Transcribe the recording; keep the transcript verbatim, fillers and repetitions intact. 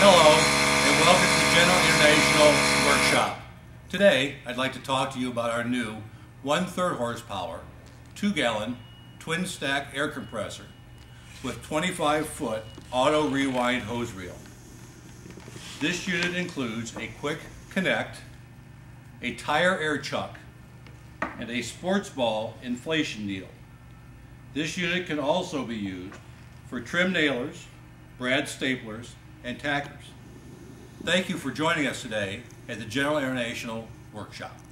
Hello, and welcome to General International Workshop. Today, I'd like to talk to you about our new one-third horsepower, two-gallon, twin-stack air compressor with twenty-five foot auto rewind hose reel. This unit includes a quick connect, a tire air chuck, and a sports ball inflation needle. This unit can also be used for trim nailers, brad staplers, and tackers. Thank you for joining us today at the General International Workshop.